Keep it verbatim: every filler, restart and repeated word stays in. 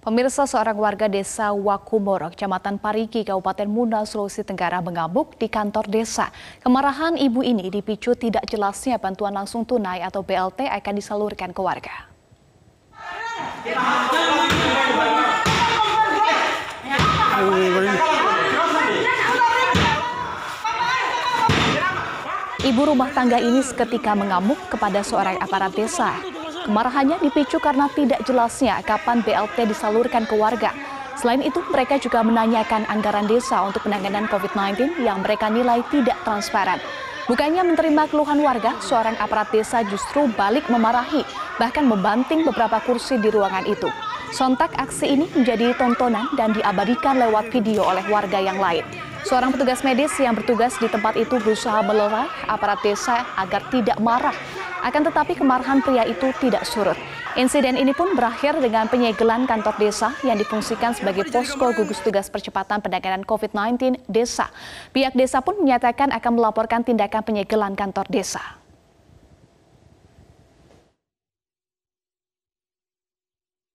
Pemirsa, seorang warga desa Wakumoro, Kecamatan Parigi, Kabupaten Muna, Sulawesi Tenggara mengamuk di kantor desa. Kemarahan ibu ini dipicu tidak jelasnya bantuan langsung tunai atau B L T akan disalurkan ke warga. Ibu rumah tangga ini seketika mengamuk kepada seorang aparat desa. Kemarahannya dipicu karena tidak jelasnya kapan B L T disalurkan ke warga. Selain itu, mereka juga menanyakan anggaran desa untuk penanganan COVID sembilan belas yang mereka nilai tidak transparan. Bukannya menerima keluhan warga, seorang aparat desa justru balik memarahi, bahkan membanting beberapa kursi di ruangan itu. Sontak aksi ini menjadi tontonan dan diabadikan lewat video oleh warga yang lain. Seorang petugas medis yang bertugas di tempat itu berusaha melerai aparat desa agar tidak marah. Akan tetapi kemarahan pria itu tidak surut. Insiden ini pun berakhir dengan penyegelan kantor desa yang difungsikan sebagai posko gugus tugas percepatan penanganan COVID sembilan belas desa. Pihak desa pun menyatakan akan melaporkan tindakan penyegelan kantor desa.